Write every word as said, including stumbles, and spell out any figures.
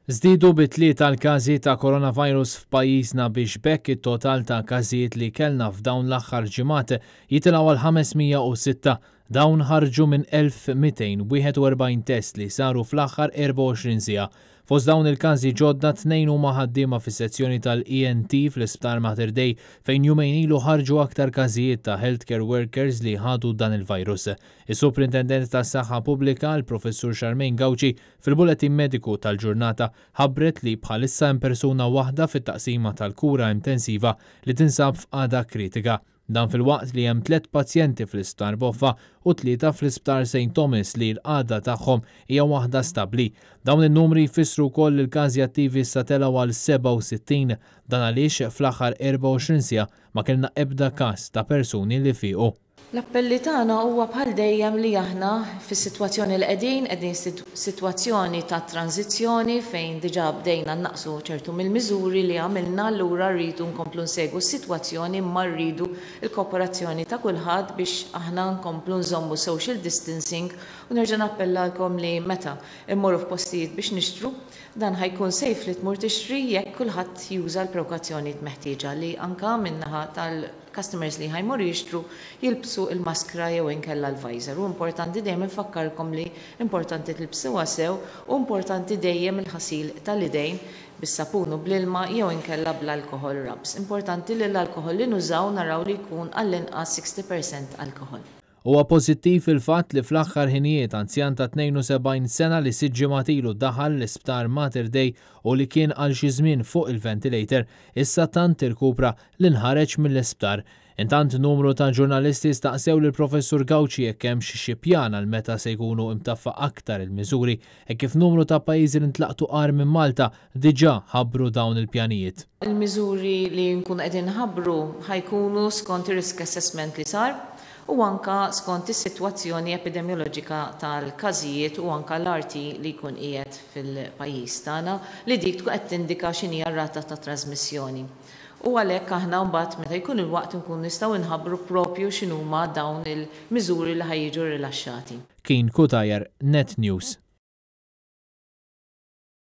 Żdiedu bi tlieta l-każijiet ta' coronavirus f'pajjiżna biex bekk it-total ta' każijiet li kellna f'dawn l-aħħar ġimgħat jitilgħu għal ħamesmija u sitta. Dawn ħarġu minn elf mitejn wieħed u erbgħin test li saru fl-aħħar erba' u għoxrin siegħa. Fost dawn il-każi ġodda tnejn huma ħaddiema fis-sezzjoni tal-E N T fl-Isptar Mater Dei fejn jumejn ilu ħarġu aktar każijiet ta' healthcare workers li ħadu dan il-virus. Is-Superintendent tas-Saħħa Pubblika l-Professur Charmaine Gauci fil-Buletin Mediku tal-ġurnata ħabbret li bħalissa hemm persuna waħda fit-taqsima tal-kura intensiva li tinsab f'qagħda kritika. Dan fil-waqt li hemm tliet pazjenti fl-Isptar Boffa u tlieta fl-Isptar Saint Thomas li l-qagħda tagħhom hija waħda stabbli. Dawn in-numri jfissru wkoll li l-każi attivi issa telgħu għal seba' u sittin dan għaliex fl-aħħar erba' u għoxrin siegħa ma kellna ebda każ ta' persuni li fiequ. L-appelli tagħna huwa bħal dejjem li aħna fis-sitwazzjoni li qegħdin qegħdin sitwazzjoni ta' tranzizzjoni fejn diġà bdejna naqsu ċertu mill-miżuri li għamilna allura rridu nkomplu nsegwu s-sitwazzjoni imma rridu l-kooperazzjoni ta' kulħadd biex aħna nkomplu nżommu social distancing u nerġa' nappellalkom li meta immorru f'postijiet biex nixtru dan ħajkun sejf li tmur tixtri jekk kulħadd juża l-prekawzjonijiet meħtieġa li anke min-naħa tal-customers li ħajmorru jixtru jilbsu il-maskra jew inkella l-visor. U importanti dejjem infakkarkom li importanti tilbsuha sew u importanti dejjem il-ħasil tal-idejn bis-sapun u bl-ilma jew inkella bl-alkohol rubs. Importanti li l-alkohol li nużaw naraw li jkun għall-inqas sixty percent alkohol. Huwa pożittiv il-fatt li fl-aħħar ħinijiet anzjan ta' tnejn u sebgħin sena li sitt ġimgħat ilu daħal l-Isptar Mater Dei u li kien għal xi żmien fuq il-ventilator issa tant irkupra li nħareġ mill-isptar. Intant numru ta' ġurnalisti staqsew lill professur Gauci jekk hemm xi pjan għal meta se jkunu imtaffa aktar il-miżuri e kif numru ta' pajjiżi li ntlaqtu qar minn Malta diġà ħabbru dawn il-pjanijiet. Il-miżuri li nkun qegħdin ħabbru ħajkunu skont ir-risk assessment li sar u anka skont is-sitwazzjoni epidemioloġika tal-każijiet u anka l-arti li jkun qiegħed fil-pajjiż tagħna li dik tkun qed tindika x'inhi r-rata ta' trasmissjoni. U għalhekk aħna mbagħad meta jkun il-waqt nkun nistgħu nħabbru proprju x'inhuma dawn il-miżuri li ħajjiġu rilaxxati. Kien Kutajer, Net News.